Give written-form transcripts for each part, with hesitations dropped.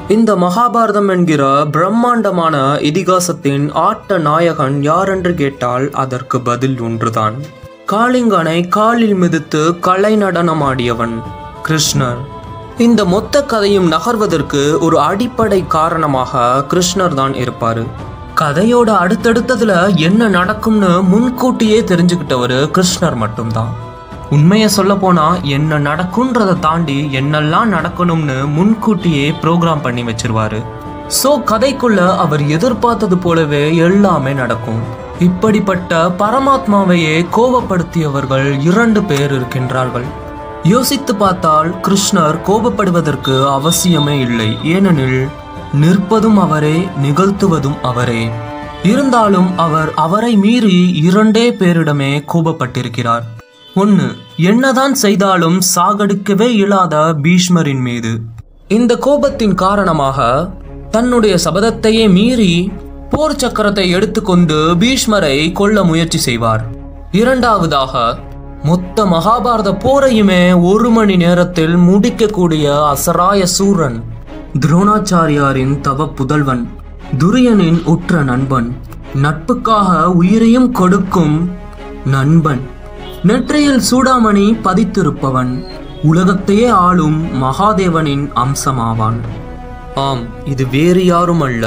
இந்த மகாபாரதம் என்கிற பிரம்மாண்டமான இதிகாசத்தின் ஆட்ட நாயகன் யாரென்று கேட்டால் அதற்கு பதில் ஒன்றுதான். காளிங்கனை காலில் மிதித்து கலை நடனமாடியவன் கிருஷ்ணர். இந்த மொத்த கதையும் நகர்வதற்கு ஒரு அடிப்படை காரணமாக கிருஷ்ணர் தான் இருப்பாரு. கதையோட அடுத்தடுத்ததுல என்ன நடக்கும்னு முன்கூட்டியே தெரிஞ்சுக்கிட்டவர் கிருஷ்ணர் மட்டும்தான். உண்மையை சொல்ல போனா என்ன நடக்கும்ன்றதை தாண்டி என்னெல்லாம் நடக்கணும்னு முன்கூட்டியே ப்ரோக்ராம் பண்ணி வச்சிருவாரு. சோ கதைக்குள்ள அவர் எதிர்பார்த்தது போலவே எல்லாமே நடக்கும். இப்படிப்பட்ட பரமாத்மாவையே கோபப்படுத்தியவர்கள் 2 பேர் இருக்கின்றார்கள். யோசித்து பார்த்தால் கிருஷ்ணர் கோபப்படுவதற்கு அவசியமே இல்லை. ஏனெனில் நிற்பதும் அவரே, நிகழ்த்துவதும் அவரே. இருந்தாலும் அவர் அவரை மீறி 2 பேரிடமே கோபப்பட்டிருக்கிறார். 1. என்னதான் செய்தாலும் சாகடிக்கவே இயலாத பீஷ்மரின் மீது. இந்த கோபத்தின் காரணமாக தன்னுடைய சபதத்தையே மீறி போர் சக்கரத்தை எடுத்துக்கொண்டு பீஷ்மரை கொல்ல முயற்சி செய்வார். 2வதாக மொத்த மகாபாரத போரையுமே 1 மணி நேரத்தில் முடிக்கக்கூடிய அசராய சூரன், துரோணாச்சாரியாரின் தவ புதல்வன், துரியனின் உற்ற நண்பன், நட்புக்காக உயிரையும் கொடுக்கும் நண்பன், நெற்றியில் சூடாமணி பதித்திருப்பவன், உலகத்தையே ஆளும் மகாதேவனின் அம்சமாவான். ஆம், இது வேறு யாரும் அல்ல,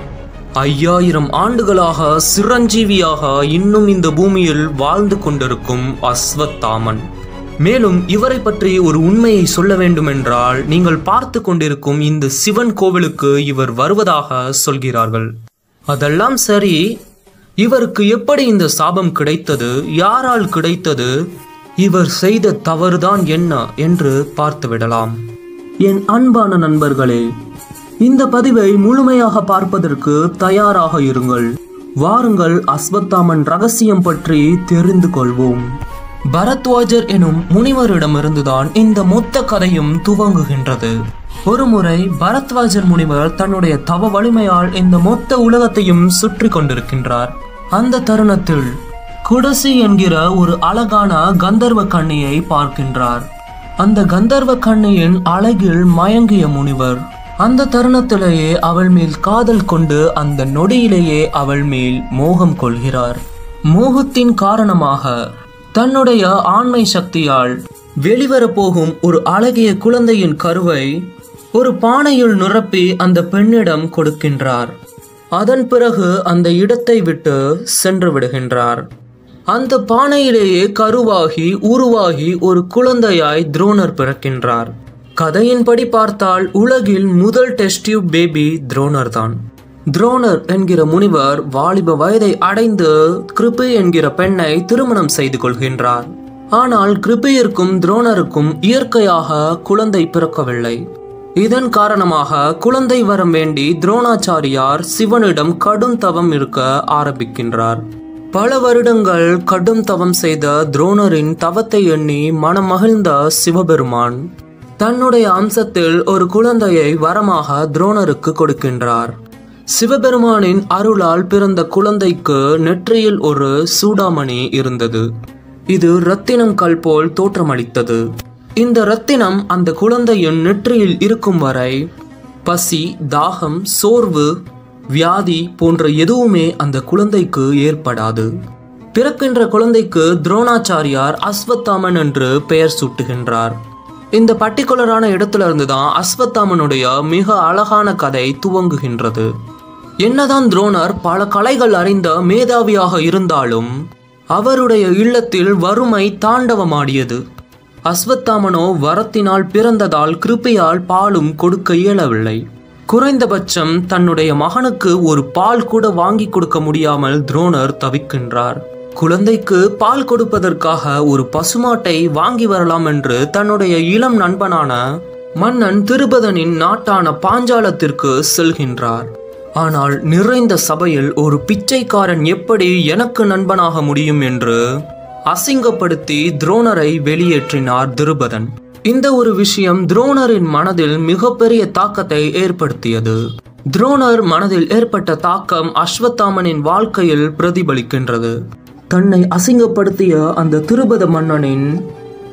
5000 ஆண்டுகளாக சிரஞ்சீவியாக இன்னும் இந்த பூமியில் வாழ்ந்து கொண்டிருக்கும் அஸ்வத்தாமன். மேலும் இவரை பற்றி ஒரு உண்மையை சொல்ல வேண்டுமென்றால், நீங்கள் பார்த்து கொண்டிருக்கும் இந்த சிவன் கோவிலுக்கு இவர் வருவதாக சொல்கிறார்கள். அதெல்லாம் சரி, இவருக்கு எப்படி இந்த சாபம் கிடைத்தது, யாரால் கிடைத்தது, இவர் செய்த தவறுதான் என்ன என்று பார்த்துவிடலாம். என் அன்பான நண்பர்களே, இந்த பதிவை முழுமையாக பார்ப்பதற்கு தயாராக இருங்கள். வாருங்கள், அஸ்வத்தாமன் ரகசியம் பற்றி தெரிந்து கொள்வோம். பரத்வாஜர் எனும் முனிவரிடமிருந்துதான் இந்த மொத்த கதையும் துவங்குகின்றது. ஒருமுறை பரத்வாஜர் முனிவர் தன்னுடைய தவ வலிமையால் இந்த மொத்த உலகத்தையும் சுற்றி கொண்டிருக்கின்றார். அந்த தருணத்தில் குடசி என்கிற ஒரு அழகான கந்தர்வ கன்னியை பார்க்கின்றார். அந்த கந்தர்வ கன்னியின் அழகில் மயங்கிய முனிவர் அந்த தருணத்திலேயே அவள் மேல் காதல் கொண்டு அந்த நொடியிலேயே அவள் மேல் மோகம் கொள்கிறார். மோகத்தின் காரணமாக தன்னுடைய ஆண்மை சக்தியால் வெளிவரப்போகும் ஒரு அழகிய குழந்தையின் கருவை ஒரு பானையில் நிரப்பி அந்த பெண்ணிடம் கொடுக்கின்றார். அதன் பிறகு அந்த இடத்தை விட்டு சென்று விடுகின்றார். அந்த பானையிலேயே கருவாகி உருவாகி ஒரு குழந்தையாய் துரோணர் பிறக்கின்றார். கதையின்படி பார்த்தால் உலகில் முதல் டெஸ்ட் டியூப் பேபி துரோணர் தான். துரோணர் என்கிற முனிவர் வாலிப வயதை அடைந்து கிருபி என்கிற பெண்ணை திருமணம் செய்து கொள்கின்றார். ஆனால் கிருபியிற்கும் துரோணருக்கும் இயற்கையாக குழந்தை பிறக்கவில்லை. இதன் காரணமாக குழந்தை வரம் வேண்டி துரோணாச்சாரியார் சிவனிடம் கடும் தவம் இருக்க ஆரம்பிக்கின்றார். பல வருடங்கள் கடும் தவம் செய்த துரோணரின் தவத்தை எண்ணி மனம் மகிழ்ந்த சிவபெருமான் தன்னுடைய அம்சத்தில் ஒரு குழந்தையை வரமாக துரோணருக்கு கொடுக்கின்றார். சிவபெருமானின் அருளால் பிறந்த குழந்தைக்கு நெற்றியில் ஒரு சூடாமணி இருந்தது. இது இரத்தினம் கல் போல் தோற்றமளித்தது. இந்த இரத்தினம் அந்த குழந்தையின் நெற்றியில் இருக்கும் வரை பசி, தாகம், சோர்வு, வியாதி போன்ற எதுவுமே அந்த குழந்தைக்கு ஏற்படாது. பிறக்கின்ற குழந்தைக்கு துரோணாச்சாரியார் அஸ்வத்தாமன் என்று பெயர் சூட்டுகின்றார். இந்த பர்டிகுலரான இடத்துல இருந்துதான் அஸ்வத்தாமனுடைய மிக அழகான கதை துவங்குகின்றது. என்னதான் துரோணர் பல கலைகள் அறிந்த மேதாவியாக இருந்தாலும் அவருடைய இல்லத்தில் வறுமை தாண்டவமாடியது. அஸ்வத்தாமனோ வரத்தினால் பிறந்ததால் கிருபையால் பாலும் கொடுக்க இயலவில்லை. குறைந்தபட்சம் தன்னுடைய மகனுக்கு ஒரு பால் கூட வாங்கி கொடுக்க முடியாமல் துரோணர் தவிக்கின்றார். குழந்தைக்கு பால் கொடுப்பதற்காக ஒரு பசுமாட்டை வாங்கி வரலாம் என்று தன்னுடைய இளம் நண்பனான மன்னன் திருபதனின் நாட்டான பாஞ்சாலத்திற்கு செல்கின்றார். ஆனால் நிறைந்த சபையில் ஒரு பிச்சைக்காரன் எப்படி எனக்கு நண்பனாக முடியும் என்று அசிங்கப்படுத்தி துரோணரை வெளியேற்றினார் திருபதன். இந்த ஒரு விஷயம் துரோணரின் மனதில் மிகப்பெரிய தாக்கத்தை ஏற்படுத்தியது. துரோணர் மனதில் ஏற்பட்ட தாக்கம் அஸ்வத்தாமனின் வாழ்க்கையில் பிரதிபலிக்கின்றது. தன்னை அசிங்கப்படுத்திய அந்த திருபத மன்னனின்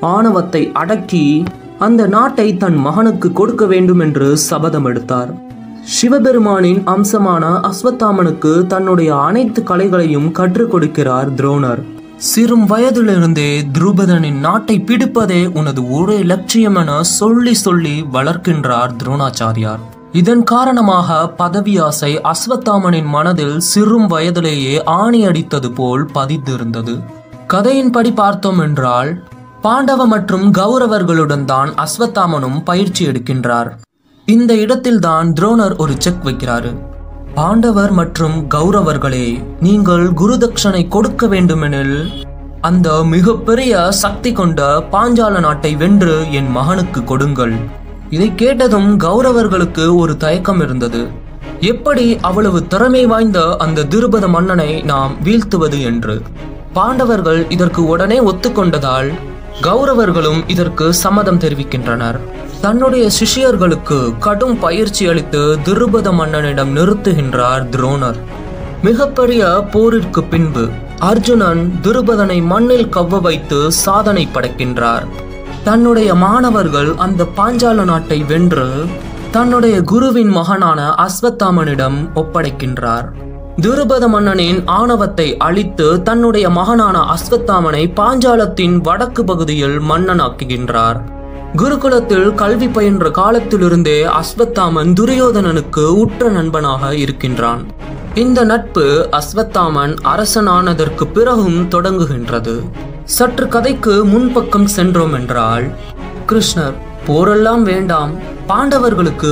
ஆணவத்தை அடக்கி அந்த நாட்டை தன் மகனுக்கு கொடுக்க வேண்டும் என்று சபதம் எடுத்தார். சிவபெருமானின் அம்சமான அஸ்வத்தாமனுக்கு தன்னுடைய அனைத்து கலைகளையும் கற்றுக் கொடுக்கிறார் துரோணர். சிறும் வயதிலிருந்தே துருபதனின் நாட்டை பிடிப்பதே உனது ஒரே லட்சியம் என சொல்லி சொல்லி வளர்க்கின்றார் துரோணாச்சாரியார். இதன் காரணமாக பதவி ஆசை அஸ்வத்தாமனின் மனதில் சிறும் வயதிலேயே ஆணி அடித்தது போல் பதிந்திருந்தது. கதையின்படி பார்த்தோம் என்றால் பாண்டவ மற்றும் கௌரவர்களுடன் தான் அஸ்வத்தாமனும் பயிற்சி எடுக்கின்றார். இந்த இடத்தில்தான் துரோணர் ஒரு செக் வைக்கிறாரு. பாண்டவர் மற்றும் கௌரவர்களே, நீங்கள் குருதட்சணை கொடுக்க வேண்டுமெனில் அந்த மிகப்பெரிய சக்தி கொண்ட பாஞ்சால நாட்டை வென்று என் மகனுக்கு கொடுங்கள். இதை கேட்டதும் கௌரவர்களுக்கு ஒரு தயக்கம் இருந்தது. எப்படி அவ்வளவு திறமை வாய்ந்த அந்த துருபத மன்னனை நாம் வீழ்த்துவது என்று. பாண்டவர்கள் இதற்கு உடனே ஒத்துக்கொண்டதால் கௌரவர்களும் இதற்கு சம்மதம் தெரிவிக்கின்றனர். தன்னுடைய சிஷ்யர்களுக்கு கடும் பயிற்சி அளித்து துருபத மன்னனிடம் நிறுத்துகின்றார் துரோணர். மிகப்பெரிய போரிற்கு பின்பு அர்ஜுனன் துருபதனை மண்ணில் கவ்வ வைத்து சாதனை படைக்கின்றார். தன்னுடைய மாணவர்கள் அந்த பாஞ்சால நாட்டை வென்று தன்னுடைய குருவின் மகனான அஸ்வத்தாமனிடம் ஒப்படைக்கின்றார். துருபத மன்னனின் ஆணவத்தை அழித்து தன்னுடைய மகனான அஸ்வத்தாமனை பாஞ்சாலத்தின் வடக்கு பகுதியில் மன்னனாக்குகின்றார். குருகுலத்தில் கல்வி பயின்ற காலத்திலிருந்தே அஸ்வத்தாமன் துரியோதனனுக்கு உற்ற நண்பனாக இருக்கின்றான். இந்த நட்பு அஸ்வத்தாமன் அரசனானதற்கு பிறகும் தொடங்குகின்றது. சற்று கதைக்கு முன்பக்கம் சென்றோம் என்றால், கிருஷ்ணர் போரெல்லாம் வேண்டாம், பாண்டவர்களுக்கு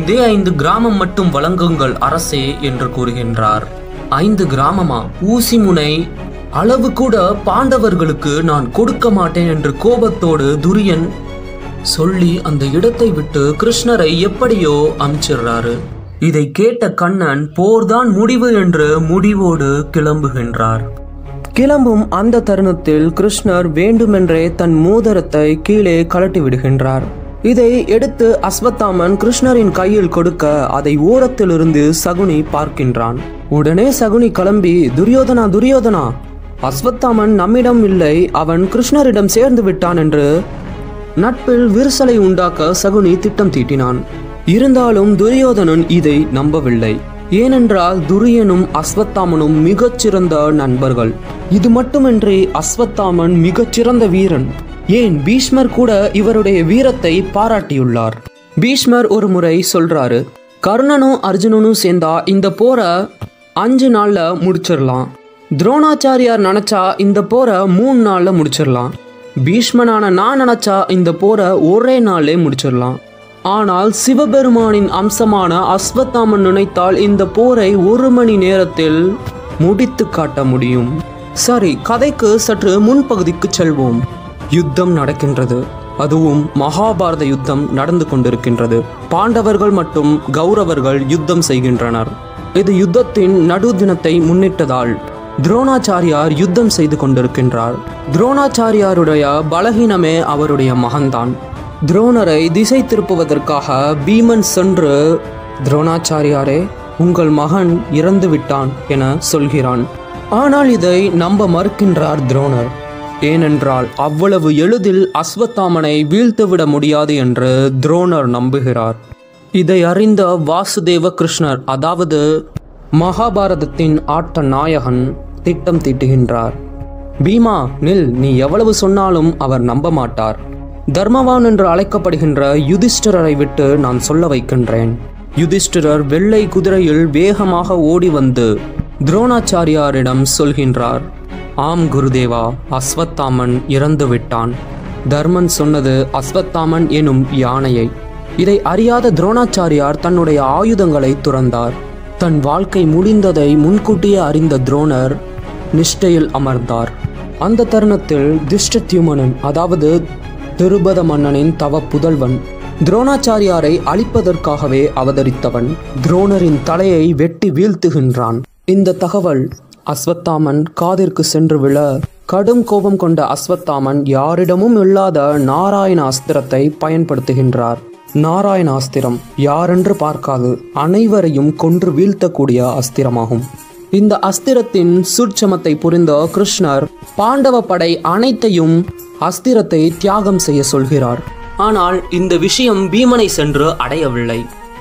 5 கிராமம் மட்டும் வழங்குங்கள் அரசே என்று கூறுகின்றார். 5 கிராமமா? ஊசி முனை அளவு கூட பாண்டவர்களுக்கு நான் கொடுக்க மாட்டேன் என்று கோபத்தோடு துரியன் சொல்லி அந்த இடத்தை விட்டு கிருஷ்ணரை எப்படியோ அனுப்பிச்சிடுறாரு. இதை கேட்ட கண்ணன் போர்தான் முடிவு என்று முடிவோடு கிளம்புகின்றார். கிளம்பும் அந்த தருணத்தில் கிருஷ்ணர் வேண்டுமென்றே தன் மோதிரத்தை கீழே கழட்டி விடுகின்றார். இதை எடுத்து அஸ்வத்தாமன் கிருஷ்ணரின் கையில் கொடுக்க அதை ஓரத்திலிருந்து சகுனி பார்க்கின்றான். உடனே சகுனி கிளம்பி, துரியோதனா துரியோதனா, அஸ்வத்தாமன் நம்மிடம் இல்லை, அவன் கிருஷ்ணரிடம் சேர்ந்து விட்டான் என்று நட்பில் விரிசலை உண்டாக்க சகுனி திட்டம் தீட்டினான். இருந்தாலும் துரியோதனன் இதை நம்பவில்லை. ஏனென்றால் துரியனும் அஸ்வத்தாமனும் மிகச்சிறந்த நண்பர்கள். இது மட்டுமின்றி அஸ்வத்தாமன் மிகச்சிறந்த வீரன். ஏன் பீஷ்மர் கூட இவருடைய வீரத்தை பாராட்டியுள்ளார். பீஷ்மர் ஒரு முறை சொல்றாரு, கர்ணனும் அர்ஜுனனும் சேர்ந்தா இந்த போரை 5 நாள்ல முடிச்சிடலாம். துரோணாச்சாரியார் நினைச்சா இந்த போரை 3 நாள்ல முடிச்சிடலாம். பீஷ்மனான நான் நினைச்சா இந்த போரை ஒரே நாளே முடிச்சிடலாம். ஆனால் சிவபெருமானின் அம்சமான அஸ்வத்தாமன் நினைத்தால் இந்த போரை 1 மணி நேரத்தில் முடித்து காட்ட முடியும். சரி, கதைக்கு சற்று முன்பகுதிக்கு செல்வோம். யுத்தம் நடக்கின்றது. அதுவும் மகாபாரத யுத்தம் நடந்து கொண்டிருக்கின்றது. பாண்டவர்கள் மற்றும் கௌரவர்கள் யுத்தம் செய்கின்றனர். இது யுத்தத்தின் நடு தினத்தை முன்னிட்டதால் துரோணாச்சாரியார் யுத்தம் செய்து கொண்டிருக்கின்றார். துரோணாச்சாரியாருடைய பலகீனமே அவருடைய மகன்தான். துரோணரை திசை திருப்புவதற்காக பீமன் சென்று, துரோணாச்சாரியாரே, உங்கள் மகன் இறந்து விட்டான் என சொல்கிறான். ஆனால் இதை நம்ப மறுக்கின்றார் துரோணர். ஏனென்றால் அவ்வளவு எளிதில் அஸ்வத்தாமனை வீழ்த்துவிட முடியாது என்று துரோணர் நம்புகிறார். இதை அறிந்த வாசுதேவ கிருஷ்ணர், அதாவது மகாபாரதத்தின் ஆட்ட நாயகன், திட்டம் தீட்டுகின்றார். பீமா நில், நீ எவ்வளவு சொன்னாலும் அவர் நம்ப மாட்டார். தர்மவான் என்று அழைக்கப்படுகின்ற யுதிஷ்டிரரை விட்டு நான் சொல்ல வைக்கின்றேன். யுதிஷ்டிரர் வெள்ளை குதிரையில் வேகமாக ஓடி வந்து துரோணாச்சாரியாரிடம் சொல்கின்றார், ஆம் குருதேவா, அஸ்வத்தாமன் இறந்து விட்டான். தர்மன் சொன்னது அஸ்வத்தாமன் எனும் யானையை. இதை அறியாத துரோணாச்சாரியார் தன்னுடைய ஆயுதங்களை துறந்தார். தன் வாழ்க்கை முடிந்ததை முன்கூட்டியே அறிந்த துரோணர் நிஷ்டையில் அமர்ந்தார். அந்த தருணத்தில் திஷ்டத்யுமனன், அதாவது திருபத மன்னனின் தவ புதல்வன், துரோணாச்சாரியாரை அழிப்பதற்காகவே அவதரித்தவன், துரோணரின் தலையை வெட்டி வீழ்த்துகின்றான். இந்த தகவல் அஸ்வத்தாமன் காதிற்கு சென்று விழ கடும் கோபம் கொண்ட அஸ்வத்தாமன் யாரிடமும் இல்லாத நாராயண அஸ்திரத்தை பயன்படுத்துகின்றார். நாராயண அஸ்திரம் யாரென்று பார்க்காது அனைவரையும் கொன்று வீழ்த்தக்கூடிய அஸ்திரமாகும். இந்த அஸ்திரத்தின் சூட்சமத்தை புரிந்த கிருஷ்ணர் பாண்டவ படை அனைத்தையும் அஸ்திரத்தை தியாகம் செய்ய சொல்கிறார். ஆனால் இந்த விஷயம் பீமனை சென்று அடையவில்லை.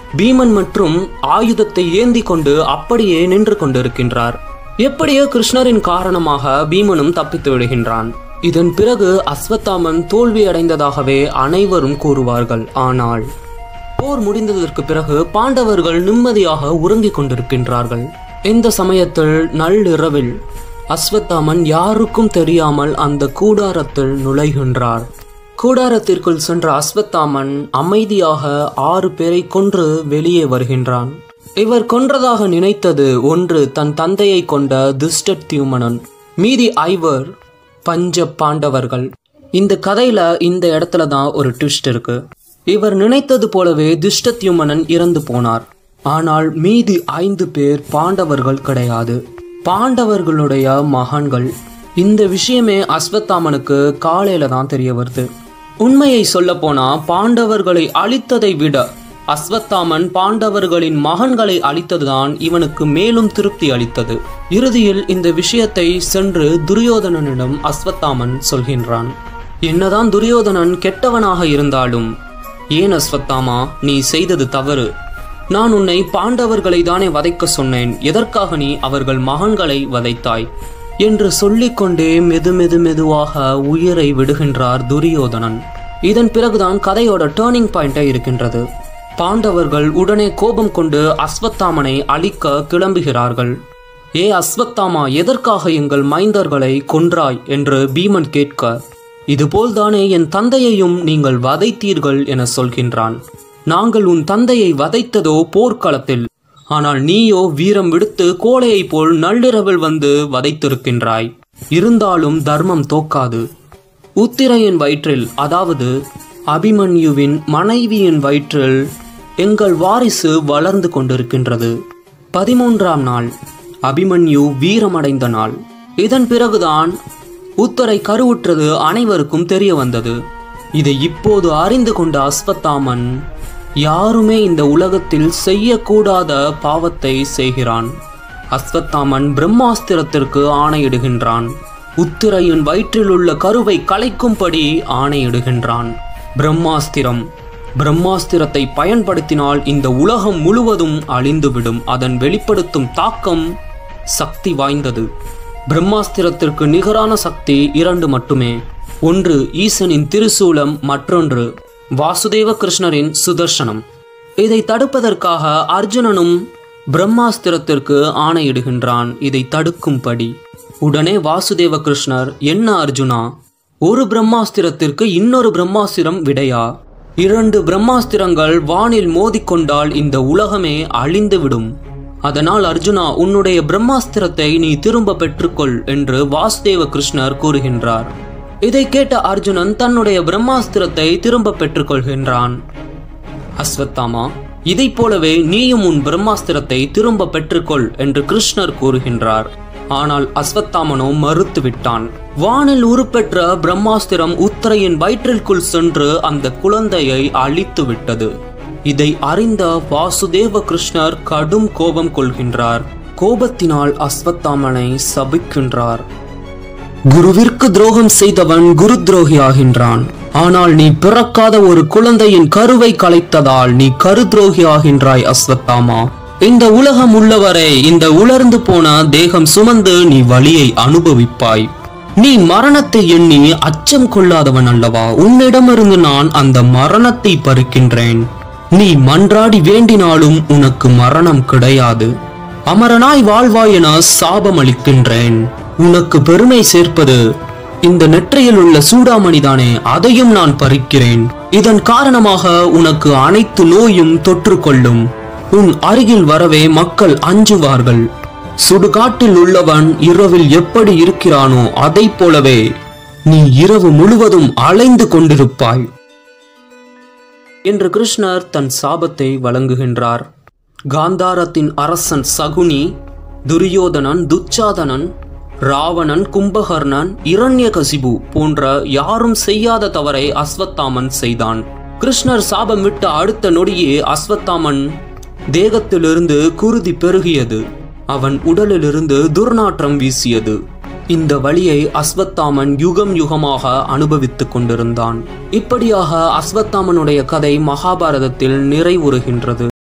பீமன் மற்றும் ஆயுதத்தை ஏந்தி கொண்டு அப்படியே நின்று கொண்டிருக்கின்றார். எப்படியோ கிருஷ்ணரின் காரணமாக பீமனும் தப்பித்து விடுகின்றான். இதன் பிறகு அஸ்வத்தாமன் தோல்வி அடைந்ததாகவே அனைவரும் கூறுவார்கள். ஆனால் போர் முடிந்ததற்கு பிறகு பாண்டவர்கள் நிம்மதியாக உறங்கிக் கொண்டிருக்கின்றார்கள். இந்த சமயத்தில் நள்ளிரவில் அஸ்வத்தாமன் யாருக்கும் தெரியாமல் அந்த கூடாரத்தில் நுழைகின்றார். கூடாரத்திற்குள் சென்ற அஸ்வத்தாமன் அமைதியாக 6 பேரை கொன்று வெளியே வருகின்றான். இவர் கொன்றதாக நினைத்தது ஒன்று தன் தந்தையை கொண்ட துஷ்டத்யுமனன், மீதி 5 பஞ்ச பாண்டவர்கள். இந்த கதையில இந்த இடத்துல தான் ஒரு ட்விஸ்ட் இருக்கு. இவர் நினைத்தது போலவே துஷ்டத்யுமனன் இறந்து போனார். ஆனால் மீதி 5 பேர் பாண்டவர்கள் கிடையாது, பாண்டவர்களுடைய மகன்கள். இந்த விஷயமே அஸ்வத்தாமனுக்கு காலையில தான் தெரிய வருது. உண்மையை சொல்ல போனா பாண்டவர்களை அழித்ததை விட அஸ்வத்தாமன் பாண்டவர்களின் மகன்களை அழித்ததுதான் இவனுக்கு மேலும் திருப்தி அளித்தது. இறுதியில் இந்த விஷயத்தை சென்று துரியோதனனிடம் அஸ்வத்தாமன் சொல்கின்றான். என்னதான் துரியோதனன் கெட்டவனாக இருந்தாலும், ஏன் அஸ்வத்தாமா, நீ செய்தது தவறு. நான் உன்னை பாண்டவர்களை தானே வதைக்க சொன்னேன், எதற்காக நீ அவர்கள் மகன்களை வதைத்தாய் என்று சொல்லிக்கொண்டே மெதுவாக உயிரை விடுகின்றார் துரியோதனன். இதன் பிறகுதான் கதையோட டேர்னிங் பாயிண்டே இருக்கின்றது. பாண்டவர்கள் உடனே கோபம் கொண்டு அஸ்வத்தாமனை அழிக்க கிளம்புகிறார்கள். ஏ அஸ்வத்தாமா, எதற்காக எங்கள் மைந்தர்களை கொன்றாய் என்று பீமன் கேட்க, இதுபோல்தானே என் தந்தையையும் நீங்கள் வதைத்தீர்கள் என சொல்கின்றான். நாங்கள் உன் தந்தையை வதைத்ததோ போர்க்களத்தில், ஆனால் நீயோ வீரம் விடுத்து கோழையை போல் நள்ளிரவில் வந்து வதைத்திருக்கின்றாய். இருந்தாலும் தர்மம் தோக்காது. உத்திரையின் வயிற்றில், அதாவது அபிமன்யுவின் மனைவியின் வயிற்றில் எங்கள் வாரிசு வளர்ந்து கொண்டிருக்கின்றது. 13ஆம் நாள் அபிமன்யு வீரமடைந்த நாள். இதன் பிறகுதான் உத்தரை கருவுற்றது அனைவருக்கும் தெரிய வந்தது. இதை இப்போது அறிந்து கொண்ட அஸ்வத்தாமன் யாருமே இந்த உலகத்தில் செய்யக்கூடாத பாவத்தை செய்கிறான். அஸ்வத்தாமன் பிரம்மாஸ்திரத்திற்கு ஆணையிடுகின்றான். உத்திரையின் வயிற்றில் உள்ள கருவை கலைக்கும்படி ஆணையிடுகின்றான். பிரம்மாஸ்திரத்தை பயன்படுத்தினால் இந்த உலகம் முழுவதும் அழிந்துவிடும். அதன் வெளிப்படுத்தும் தாக்கம் சக்தி வாய்ந்தது. பிரம்மாஸ்திரத்திற்கு நிகரான சக்தி 2 மட்டுமே. ஒன்று ஈசனின் திருசூலம், மற்றொன்று வாசுதேவ கிருஷ்ணரின் சுதர்சனம். இதை தடுப்பதற்காக அர்ஜுனனும் பிரம்மாஸ்திரத்திற்கு ஆணையிடுகின்றான், இதை தடுக்கும்படி. உடனே வாசுதேவ கிருஷ்ணர், என்ன அர்ஜுனா, ஒரு பிரம்மாஸ்திரத்திற்கு இன்னொரு பிரம்மாஸ்திரம் விடையா? 2 பிரம்மாஸ்திரங்கள் வானில் மோதிக்கொண்டால் இந்த உலகமே அழிந்துவிடும். அதனால் அர்ஜுனா, உன்னுடைய பிரம்மாஸ்திரத்தை நீ திரும்ப பெற்றுக்கொள் என்று வாசுதேவ கிருஷ்ணர் கூறுகின்றார். இதை கேட்ட அர்ஜுனன் தன்னுடைய பிரம்மாஸ்திரத்தை திரும்ப பெற்றுக்கொள்கின்றான். அஸ்வத்தாமா, இதை போலவே நீயும் உன் பிரம்மாஸ்திரத்தை திரும்ப பெற்றுக்கொள் என்று கிருஷ்ணர் கூறுகின்றார். ஆனால் அஸ்வத்தாமனோ மறுத்துவிட்டான். வானில் உருப்பெற்ற பிரம்மாஸ்திரம் உத்தரையின் வயிற்றிற்குள் சென்று அந்த குழந்தையை அழித்து விட்டது. இதை அறிந்த வாசுதேவ கிருஷ்ணர் கடும் கோபம் கொள்கின்றார். கோபத்தினால் அஸ்வத்தாமனை சபிக்கின்றார். குருவிற்கு துரோகம் செய்தவன் குரு துரோகி ஆகின்றான். ஆனால் நீ பிறக்காத ஒரு குழந்தையின் கருவை கலைத்ததால் நீ கரு துரோகி ஆகின்றாய் அஸ்வத்தாமா. இந்த உலகம் உள்ளவரை இந்த உலர்ந்து போன தேகம் சுமந்து நீ வலியை அனுபவிப்பாய். நீ மரணத்தை எண்ணி அச்சம் கொள்ளாதவன் அல்லவா? உன்னிடமிருந்து நான் அந்த மரணத்தை பறிக்கின்றேன். நீ மன்றாடி வேண்டினாலும் உனக்கு மரணம் கிடையாது. அமரனாய் வாழ்வாய் என சாபம் அளிக்கின்றேன். உனக்கு பெருமை சேர்ப்பது இந்த நெற்றியில் உள்ள சூடாமணிதானே, அதையும் நான் பறிக்கிறேன். இதன் காரணமாக உனக்கு அனைத்து நோயும் தொற்று கொள்ளும். உன் அருகில் வரவே மக்கள் அஞ்சுவார்கள். சுடுகாட்டில் உள்ளவன் இரவில் எப்படி இருக்கிறானோ அதை போலவே நீ இரவு முழுவதும் அலைந்து கொண்டிருப்பாய் என்று கிருஷ்ணர் தன் சாபத்தை வழங்குகின்றார். காந்தாரத்தின் அரசன் சகுனி, துரியோதனன், துச்சாதனன், ராவணன், கும்பகர்ணன், இரண்யகசிபு போன்ற யாரும் செய்யாத தவறை அஸ்வத்தாமன் செய்தான். கிருஷ்ணர் சாபம் விட்ட அடுத்த நொடியே அஸ்வத்தாமன் தேகத்திலிருந்து குருதி பெருகியது. அவன் உடலிலிருந்து துர்நாற்றம் வீசியது. இந்த வழியை அஸ்வத்தாமன் யுகம் யுகமாக அனுபவித்துக் கொண்டிருந்தான். இப்படியாக அஸ்வத்தாமனுடைய கதை மகாபாரதத்தில் நிறைவுறுகின்றது.